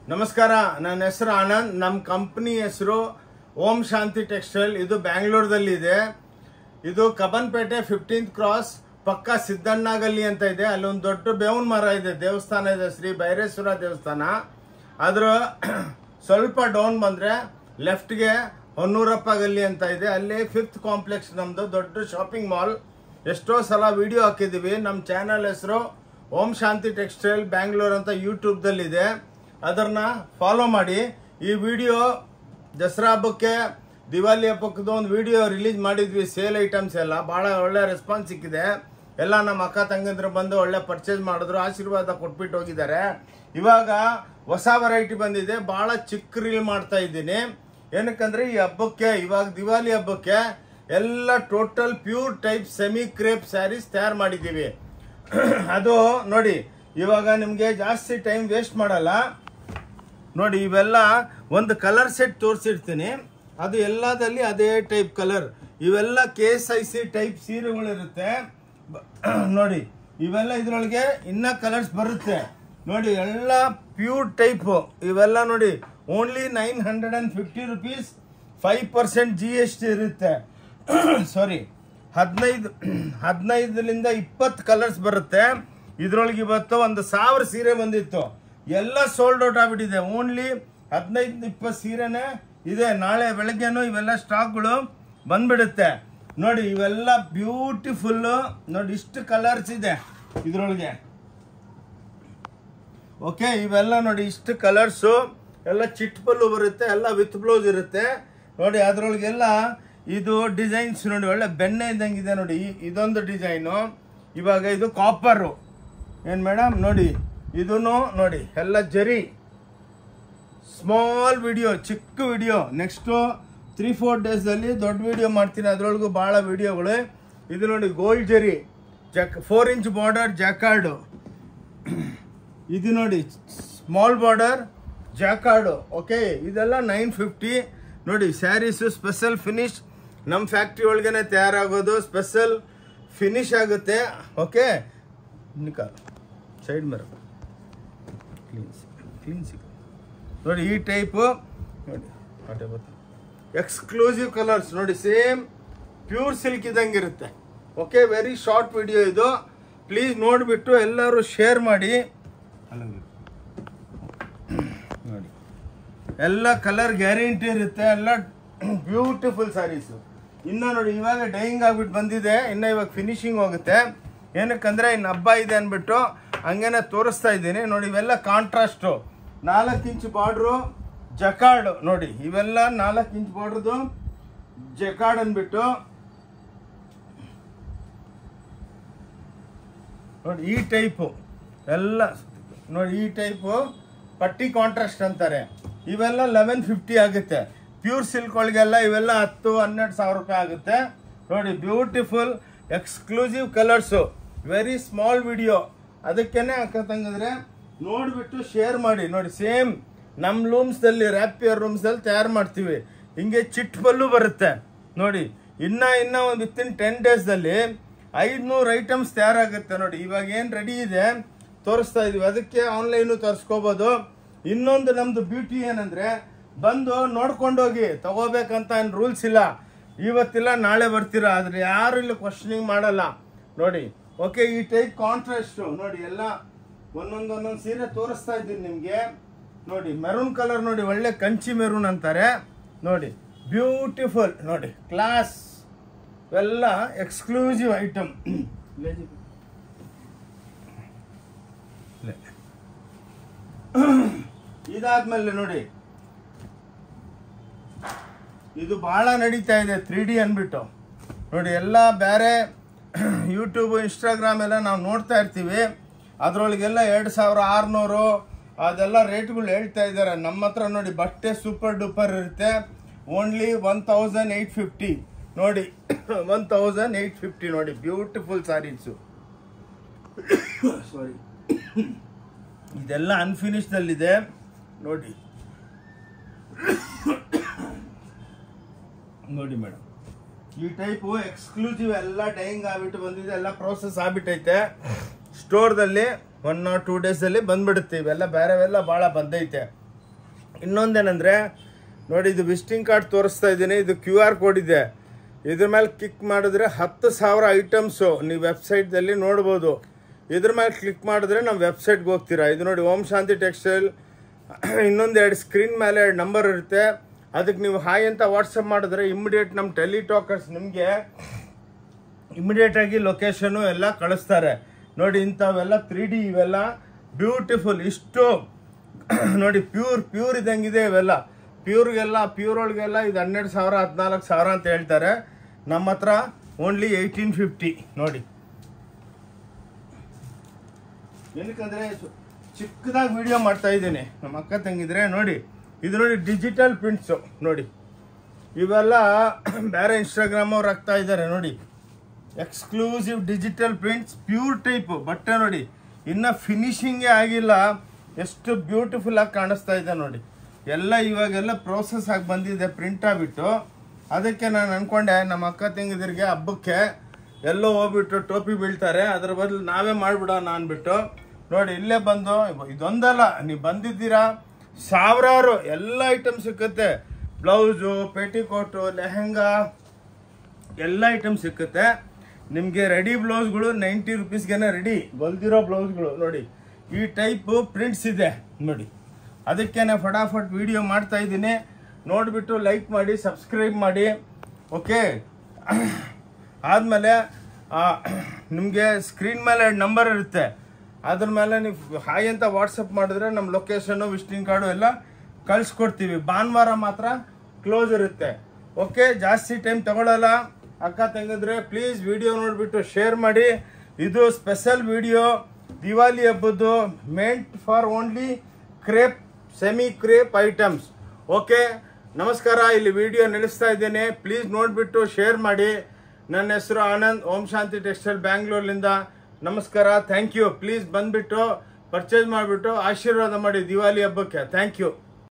ನಮಸ್ಕಾರ, ನನ್ನ ಹೆಸರು ಆನಂದ್. ನಮ್ಮ ಕಂಪ್ನಿ ಹೆಸರು ಓಂ ಶಾಂತಿ ಟೆಕ್ಸ್ಟೈಲ್. ಇದು ಬ್ಯಾಂಗ್ಳೂರ್ದಲ್ಲಿದೆ. ಇದು ಕಬ್ಬನ್ಪೇಟೆ 15th ಕ್ರಾಸ್ ಪಕ್ಕ ಸಿದ್ದಣ್ಣ ಗಲ್ಲಿ ಅಂತ ಇದೆ. ಅಲ್ಲೊಂದು ದೊಡ್ಡ ಬೇವಿನ ಮರ ಇದೆ, ದೇವಸ್ಥಾನ ಇದೆ, ಶ್ರೀ ಭೈರೇಶ್ವರ ದೇವಸ್ಥಾನ. ಅದರ ಸ್ವಲ್ಪ ಡೌನ್ ಬಂದರೆ ಲೆಫ್ಟ್ಗೆ ಹೊನ್ನೂರಪ್ಪ ಗಲ್ಲಿ ಅಂತ ಇದೆ. ಅಲ್ಲಿ 5th ಕಾಂಪ್ಲೆಕ್ಸ್ ನಮ್ಮದು ದೊಡ್ಡ ಶಾಪಿಂಗ್ ಮಾಲ್. ಎಷ್ಟೋ ಸಲ ವಿಡಿಯೋ ಹಾಕಿದ್ದೀವಿ. ನಮ್ಮ ಚಾನಲ್ ಹೆಸರು ಓಂ ಶಾಂತಿ ಟೆಕ್ಸ್ಟೈಲ್ ಬ್ಯಾಂಗ್ಳೂರ್ ಅಂತ ಯೂಟ್ಯೂಬ್ದಲ್ಲಿದೆ. ಅದನ್ನ ಫಾಲೋ ಮಾಡಿ. ಈ ವಿಡಿಯೋ ದಸರಾ ಹಬ್ಬಕ್ಕೆ, ದಿವಾಲಿ ಹಬ್ಬಕ್ಕದು ಒಂದು ವಿಡಿಯೋ ರಿಲೀಸ್ ಮಾಡಿದ್ವಿ. ಸೇಲ್ ಐಟಮ್ಸ್ ಎಲ್ಲ ಭಾಳ ಒಳ್ಳೆ ರೆಸ್ಪಾನ್ಸ್ ಸಿಕ್ಕಿದೆ. ಎಲ್ಲ ನಮ್ಮ ಅಕ್ಕ ತಂಗಂದ್ರು ಬಂದು ಒಳ್ಳೆ ಪರ್ಚೇಸ್ ಮಾಡಿದ್ರು, ಆಶೀರ್ವಾದ ಕೊಟ್ಬಿಟ್ಟು ಹೋಗಿದ್ದಾರೆ. ಇವಾಗ ಹೊಸ ವೆರೈಟಿ ಬಂದಿದೆ, ಭಾಳ ಚಿಕ್ಕ ರೀಲ್ ಮಾಡ್ತಾ ಇದ್ದೀನಿ. ಏನಕ್ಕಂದ್ರೆ ಈ ಹಬ್ಬಕ್ಕೆ, ಇವಾಗ ದಿವಾಲಿ ಹಬ್ಬಕ್ಕೆ ಎಲ್ಲ total pure type semi crepe sarees ತಯಾರು ಮಾಡಿದ್ದೀವಿ. ಅದು ನೋಡಿ, ಇವಾಗ ನಿಮಗೆ ಜಾಸ್ತಿ ಟೈಮ್ ವೇಸ್ಟ್ ಮಾಡಲ್ಲ. ನೋಡಿ, ಇವೆಲ್ಲ ಒಂದು ಕಲರ್ ಸೆಟ್ ತೋರಿಸಿರ್ತೀನಿ. ಅದು ಎಲ್ಲದಲ್ಲಿ ಅದೇ ಟೈಪ್ ಕಲರ್. ಇವೆಲ್ಲ KSIC ಟೈಪ್ ಸೀರೆಗಳಿರುತ್ತೆ. ನೋಡಿ, ಇವೆಲ್ಲ ಇದರೊಳಗೆ ಇನ್ನ ಕಲರ್ಸ್ ಬರುತ್ತೆ. ನೋಡಿ, ಎಲ್ಲ ಪ್ಯೂರ್ ಟೈಪ್. ಇವೆಲ್ಲ ನೋಡಿ, ಓನ್ಲಿ 950 ರೂಪೀಸ್. 5% GST ಇರುತ್ತೆ. ಸಾರಿ, 15ರಿಂದ 20 ಕಲರ್ಸ್ ಬರುತ್ತೆ. ಇದ್ರೊಳಗೆ ಇವತ್ತು 1000 ಸೀರೆ ಬಂದಿತ್ತು, ಎಲ್ಲ ಸೋಲ್ಡ್ ಔಟ್ ಆಗ್ಬಿಟ್ಟಿದೆ. ಓನ್ಲಿ 15-20 ಸೀರೆನೇ ಇದೆ. ನಾಳೆ ಬೆಳಗ್ಗೆನೂ ಇವೆಲ್ಲ ಸ್ಟಾಕ್ಗಳು ಬಂದ್ಬಿಡುತ್ತೆ. ನೋಡಿ, ಇವೆಲ್ಲ ಬ್ಯೂಟಿಫುಲ್. ನೋಡಿ, ಇಷ್ಟು ಕಲರ್ಸ್ ಇದೆ ಇದ್ರೊಳಗೆ. ಓಕೆ, ಇವೆಲ್ಲ ನೋಡಿ, ಇಷ್ಟು ಕಲರ್ಸು ಎಲ್ಲ ಚಿಟ್ ಪಲ್ಲು ಬರುತ್ತೆ, ಎಲ್ಲ ವಿತ್ ಬ್ಲೌಸ್ ಇರುತ್ತೆ. ನೋಡಿ, ಅದ್ರೊಳಗೆಲ್ಲ ಇದು ಡಿಸೈನ್ಸ್ ನೋಡಿ, ಒಳ್ಳೆ ಬೆಣ್ಣೆ ಇದ್ದಂಗಿದೆ. ನೋಡಿ, ಇದೊಂದು ಡಿಸೈನು. ಇವಾಗ ಇದು ಕಾಪರು ಏನು ಮೇಡಮ್. ನೋಡಿ, ಇದನ್ನು ನೋಡಿ, ಎಲ್ಲ ಜರಿ. ಸ್ಮಾಲ್ ವಿಡಿಯೋ, ಚಿಕ್ಕ ವಿಡಿಯೋ. ನೆಕ್ಸ್ಟು 3-4 ಡೇಸಲ್ಲಿ ದೊಡ್ಡ ವಿಡಿಯೋ ಮಾಡ್ತೀನಿ, ಅದರೊಳಗೂ ಭಾಳ ವಿಡಿಯೋಗಳು. ಇದು ನೋಡಿ, ಗೋಲ್ಡ್ ಜರಿ, 4 ಇಂಚ್ ಬಾರ್ಡರ್ ಜಾಕಾರ್ಡು. ಇದು ನೋಡಿ, ಸ್ಮಾಲ್ ಬಾರ್ಡರ್ ಜಾಕಾರ್ಡು. ಓಕೆ, ಇದೆಲ್ಲ 950. ನೋಡಿ, ಸ್ಯಾರೀಸು ಸ್ಪೆಷಲ್ ಫಿನಿಶ್. ನಮ್ಮ ಫ್ಯಾಕ್ಟ್ರಿ ಒಳಗೇನೆ ತಯಾರಾಗೋದು, ಸ್ಪೆಷಲ್ ಫಿನಿಶ್ ಆಗುತ್ತೆ. ಓಕೆ, ಸೈಡ್ ಮರ ಕ್ಲೀನ್ ಸಿಗುತ್ತೆ. ನೋಡಿ, ಈ ಟೈಪು ನೋಡಿ, ಎಕ್ಸ್ಕ್ಲೂಸಿವ್ ಕಲರ್ಸ್. ನೋಡಿ, ಸೇಮ್ ಪ್ಯೂರ್ ಸಿಲ್ಕ್ ಇದ್ದಂಗೆ ಇರುತ್ತೆ. ಓಕೆ, ವೆರಿ ಶಾರ್ಟ್ ವಿಡಿಯೋ ಇದು. ಪ್ಲೀಸ್ ನೋಡಿಬಿಟ್ಟು ಎಲ್ಲರೂ ಶೇರ್ ಮಾಡಿ. ನೋಡಿ, ಎಲ್ಲ ಕಲರ್ ಗ್ಯಾರಂಟಿ ಇರುತ್ತೆ, ಎಲ್ಲ ಬ್ಯೂಟಿಫುಲ್ ಸ್ಯಾರೀಸು. ಇನ್ನು ನೋಡಿ, ಇವಾಗ ಡೈಯಿಂಗ್ ಆಗ್ಬಿಟ್ಟು ಬಂದಿದೆ, ಇನ್ನು ಇವಾಗ ಫಿನಿಶಿಂಗ್ ಹೋಗುತ್ತೆ. ಏನಕ್ಕಂದ್ರೆ ಇನ್ನು ಹಬ್ಬ ಇದೆ ಅಂದ್ಬಿಟ್ಟು ಹಂಗೇನೆ ತೋರಿಸ್ತಾ ಇದ್ದೀನಿ. ನೋಡಿ, ಇವೆಲ್ಲ ಕಾಂಟ್ರಾಸ್ಟು, 4 ಇಂಚ್ ಬಾರ್ಡ್ರು ಜಕಾರ್ಡ್. ನೋಡಿ, ಇವೆಲ್ಲ 4 ಇಂಚ್ ಬಾರ್ಡ್ರದು ಜಕಾರ್ಡ್ ಅಂದ್ಬಿಟ್ಟು. ನೋಡಿ, ಈ ಟೈಪು ಎಲ್ಲ ನೋಡಿ, ಈ ಟೈಪು ಪಟ್ಟಿ ಕಾಂಟ್ರಾಸ್ಟ್ ಅಂತಾರೆ. ಇವೆಲ್ಲ 1150 ಆಗುತ್ತೆ. ಪ್ಯೂರ್ ಸಿಲ್ಕ್ ಒಳಗೆಲ್ಲ ಇವೆಲ್ಲ 10-12 ಸಾವಿರ ರೂಪಾಯಿ ಆಗುತ್ತೆ. ನೋಡಿ, beautiful exclusive colours. Very small video, ಅದಕ್ಕೇನೆ ಹಾಕಂತಂಗಿದ್ರೆ ನೋಡಿಬಿಟ್ಟು ಶೇರ್ ಮಾಡಿ. ನೋಡಿ, ಸೇಮ್ ನಮ್ಮ ರೂಮ್ಸ್ದಲ್ಲಿ, ರ್ಯಾಪಿಯರ್ ರೂಮ್ಸಲ್ಲಿ ತಯಾರು ಮಾಡ್ತೀವಿ. ಹಿಂಗೆ ಚಿಟ್ ಪಲ್ಲು ಬರುತ್ತೆ. ನೋಡಿ, ಇನ್ನು ಒಂದು ವಿತಿನ್ 10 ಡೇಸ್ದಲ್ಲಿ 500 ಐಟಮ್ಸ್ ತಯಾರಾಗುತ್ತೆ. ನೋಡಿ, ಇವಾಗ ಏನು ರೆಡಿ ಇದೆ ತೋರಿಸ್ತಾ ಇದೀವಿ. ಅದಕ್ಕೆ ಆನ್ಲೈನು ತರಿಸ್ಕೋಬೋದು. ಇನ್ನೊಂದು ನಮ್ಮದು ಬ್ಯೂಟಿ ಏನಂದರೆ, ಬಂದು ನೋಡ್ಕೊಂಡೋಗಿ ತಗೋಬೇಕಂತ ಏನು ರೂಲ್ಸ್ ಇಲ್ಲ. ಇವತ್ತಿಲ್ಲ ನಾಳೆ ಬರ್ತೀರಾ, ಆದರೆ ಯಾರು ಇಲ್ಲಿ ಕ್ವಶನಿಂಗ್ ಮಾಡಲ್ಲ. ನೋಡಿ, ಓಕೆ, ಈ ಟೈಪ್ ಕಾಂಟ್ರಾಸ್ಟು. ನೋಡಿ, ಎಲ್ಲ ಒಂದೊಂದು ಸೀರೆ ತೋರಿಸ್ತಾ ಇದ್ದೀನಿ ನಿಮಗೆ. ನೋಡಿ, ಮೆರೂನ್ ಕಲರ್. ನೋಡಿ, ಒಳ್ಳೆ ಕಂಚಿ ಮೆರೂನ್ ಅಂತಾರೆ. ನೋಡಿ, ಬ್ಯೂಟಿಫುಲ್. ನೋಡಿ, ಕ್ಲಾಸ್. ಎಲ್ಲ ಎಕ್ಸ್ಕ್ಲೂಸಿವ್ ಐಟಮ್. ಇದಾದ್ಮೇಲೆ ನೋಡಿ, ಇದು ಭಾಳ ನಡೀತಾ ಇದೆ 3D ಅಂದ್ಬಿಟ್ಟು. ನೋಡಿ, ಎಲ್ಲ ಬೇರೆ ಯೂಟ್ಯೂಬ್, ಇನ್ಸ್ಟಾಗ್ರಾಮ್ ಎಲ್ಲ ನಾವು ನೋಡ್ತಾ ಇರ್ತೀವಿ. ಅದರೊಳಗೆಲ್ಲ 2600 ಅದೆಲ್ಲ ರೇಟ್ಗಳು ಹೇಳ್ತಾ ಇದ್ದಾರೆ. ನಮ್ಮ ಹತ್ರ ನೋಡಿ, ಬಟ್ಟೆ ಸೂಪರ್ ಡೂಪರ್ ಇರುತ್ತೆ. ಓನ್ಲಿ 1850. ನೋಡಿ, 1850. ನೋಡಿ, ಬ್ಯೂಟಿಫುಲ್ ಸ್ಯಾರೀಸು. ಸಾರಿ, ಇದೆಲ್ಲ ಅನ್ಫಿನಿಶ್ದಲ್ಲಿದೆ. ನೋಡಿ ನೋಡಿ ಮೇಡಮ್, ಈ ಟೈಪು ಎಕ್ಸ್ಕ್ಲೂಸಿವ್ ಎಲ್ಲ ಡೈಯಿಂಗ್ ಆಗ್ಬಿಟ್ಟು ಬಂದಿದೆ, ಎಲ್ಲ ಪ್ರೋಸೆಸ್ ಆಗ್ಬಿಟ್ಟೈತೆ. ಸ್ಟೋರ್ದಲ್ಲಿ 1 or 2 ಡೇಸಲ್ಲಿ ಬಂದ್ಬಿಡುತ್ತೆ. ಇವೆಲ್ಲ ಬೇರೆವೆಲ್ಲ ಭಾಳ ಬಂದೈತೆ. ಇನ್ನೊಂದೇನೆಂದರೆ ನೋಡಿ, ಇದು ವಿಸಿಟಿಂಗ್ ಕಾರ್ಡ್ ತೋರಿಸ್ತಾ ಇದ್ದೀನಿ. ಇದು QR ಕೋಡ್ ಇದೆ. ಇದ್ರ ಮೇಲೆ ಕ್ಲಿಕ್ ಮಾಡಿದ್ರೆ 10,000 ಐಟಮ್ಸು ನೀವು ವೆಬ್ಸೈಟ್ದಲ್ಲಿ ನೋಡ್ಬೋದು. ಇದ್ರ ಮೇಲೆ ಕ್ಲಿಕ್ ಮಾಡಿದ್ರೆ ನಮ್ಮ ವೆಬ್ಸೈಟ್ಗೆ ಹೋಗ್ತೀರಾ. ಇದು ನೋಡಿ, ಓಂ ಶಾಂತಿ ಟೆಕ್ಸ್ಟೈಲ್. ಇನ್ನೊಂದು 2 ಸ್ಕ್ರೀನ್ ಮೇಲೆ 2 ನಂಬರ್ ಇರುತ್ತೆ. ಅದಕ್ಕೆ ನೀವು ಹಾಯ್ ಅಂತ ವಾಟ್ಸಪ್ ಮಾಡಿದ್ರೆ ಇಮ್ಮಿಡಿಯೇಟ್ ನಮ್ಮ ಟೆಲಿಟಾಕರ್ಸ್ ನಿಮಗೆ ಇಮಿಡಿಯೇಟಾಗಿ ಲೊಕೇಶನು ಎಲ್ಲ ಕಳಿಸ್ತಾರೆ. ನೋಡಿ, ಇಂಥವೆಲ್ಲ 3D ಇವೆಲ್ಲ ಬ್ಯೂಟಿಫುಲ್. ಇಷ್ಟು ನೋಡಿ, ಪ್ಯೂರ್ ಇದ್ದಂಗಿದೆ ಇವೆಲ್ಲ. ಪ್ಯೂರ್ ಒಳಗೆಲ್ಲ ಇದು 12,000 14,000 ಅಂತ ಹೇಳ್ತಾರೆ. ನಮ್ಮ ಹತ್ರ ಓನ್ಲಿ 1850. ನೋಡಿ, ಏನಕ್ಕಂದ್ರೆ ಚಿಕ್ಕದಾಗಿ ವಿಡಿಯೋ ಮಾಡ್ತಾ ಇದ್ದೀನಿ. ನಮ್ಮ ಅಕ್ಕ ತಂಗಿದ್ರೆ ನೋಡಿ, ಇದು ನೋಡಿ ಡಿಜಿಟಲ್ ಪ್ರಿಂಟ್ಸು. ನೋಡಿ, ಇವೆಲ್ಲ ಬೇರೆ ಇನ್ಸ್ಟಾಗ್ರಾಮ್ ಅವ್ರು ಹಾಕ್ತಾ ಇದ್ದಾರೆ. ನೋಡಿ, exclusive digital prints pure type ಬಟ್ಟೆ. ನೋಡಿ, ಇನ್ನು ಫಿನಿಶಿಂಗೇ ಆಗಿಲ್ಲ, ಎಷ್ಟು ಬ್ಯೂಟಿಫುಲ್ ಆಗಿ ಕಾಣಿಸ್ತಾ ಇದೆ. ನೋಡಿ, ಎಲ್ಲ ಇವಾಗೆಲ್ಲ ಪ್ರೋಸೆಸ್ ಆಗಿ ಬಂದಿದೆ ಪ್ರಿಂಟ್ ಆಗಿಬಿಟ್ಟು. ಅದಕ್ಕೆ ನಾನು ಅಂದ್ಕೊಂಡೆ ನಮ್ಮ ಅಕ್ಕ ತಂಗಿದ್ರಿಗೆ ಹಬ್ಬಕ್ಕೆ ಎಲ್ಲೋ ಹೋಗ್ಬಿಟ್ಟು ಟೋಪಿ ಬೀಳ್ತಾರೆ, ಅದ್ರ ಬದಲು ನಾವೇ ಮಾಡಿಬಿಡೋಣ ಅಂದ್ಬಿಟ್ಟು. ನೋಡಿ, ಇಲ್ಲೇ ಬಂದು ಇದೊಂದಲ್ಲ, ನೀವು ಬಂದಿದ್ದೀರಾ, ಸಾವಿರಾರು ಎಲ್ಲ ಐಟಮ್ ಸಿಕ್ಕುತ್ತೆ. ಬ್ಲೌಸು, ಪೇಟಿಕೋಟು, ಲೆಹಂಗಾ ಎಲ್ಲ ಐಟಮ್ ಸಿಕ್ಕುತ್ತೆ ನಿಮಗೆ. ರೆಡಿ ಬ್ಲೌಸ್ಗಳು 90 ರೂಪೀಸ್ಗೆ ರೆಡಿ ಹೊಲ್ದಿರೋ ಬ್ಲೌಸ್ಗಳು. ನೋಡಿ, ಈ ಟೈಪು ಪ್ರಿಂಟ್ಸ್ ಇದೆ ನೋಡಿ. ಅದಕ್ಕೆ ನಾನು ಫಟಾಫಟ್ ವಿಡಿಯೋ ಮಾಡ್ತಾ ಇದ್ದೀನಿ. ನೋಡಿಬಿಟ್ಟು ಲೈಕ್ ಮಾಡಿ, ಸಬ್ಸ್ಕ್ರೈಬ್ ಮಾಡಿ. ಓಕೆ, ಆದಮೇಲೆ ನಿಮಗೆ ಸ್ಕ್ರೀನ್ ಮೇಲೆ 2 ನಂಬರ್ ಇರುತ್ತೆ. ಅದ್ರ ಮೇಲೆ ನೀವು ಹಾಯ್ ಅಂತ ವಾಟ್ಸಪ್ ಮಾಡಿದ್ರೆ ನಮ್ಮ ಲೊಕೇಶನ್ನು, ವಿಸಿಟಿಂಗ್ ಕಾರ್ಡು ಎಲ್ಲ ಕಳಿಸ್ಕೊಡ್ತೀವಿ. ಭಾನುವಾರ ಮಾತ್ರ ಕ್ಲೋಸ್ ಇರುತ್ತೆ. ಓಕೆ, ಜಾಸ್ತಿ ಟೈಮ್ ತಗೊಳ್ಳಲ್ಲ. ಅಕ್ಕ ತಂಗಿದ್ರೆ ಪ್ಲೀಸ್ ವಿಡಿಯೋ ನೋಡಿಬಿಟ್ಟು ಶೇರ್ ಮಾಡಿ. ಇದು ಸ್ಪೆಷಲ್ ವಿಡಿಯೋ ದಿವಾಲಿ ಹಬ್ಬದ್ದು, meant for only crepe, semi crepe items. Okay, ನಮಸ್ಕಾರ. ಇಲ್ಲಿ ವಿಡಿಯೋ ನಿಲ್ಲಿಸ್ತಾ ಇದ್ದೇನೆ. ಪ್ಲೀಸ್ ನೋಡಿಬಿಟ್ಟು ಶೇರ್ ಮಾಡಿ. ನನ್ನ ಹೆಸರು ಆನಂದ್, ಓಂ ಶಾಂತಿ ಟೆಕ್ಸ್ಟೈಲ್ ಬ್ಯಾಂಗ್ಳೂರ್ಲಿಂದ. ನಮಸ್ಕಾರ, ಥ್ಯಾಂಕ್ ಯು. ಪ್ಲೀಸ್ ಬಂದುಬಿಟ್ಟು ಪರ್ಚೇಸ್ ಮಾಡಿಬಿಟ್ಟು ಆಶೀರ್ವಾದ ಮಾಡಿ ದಿವಾಲಿ ಹಬ್ಬಕ್ಕೆ. Thank you.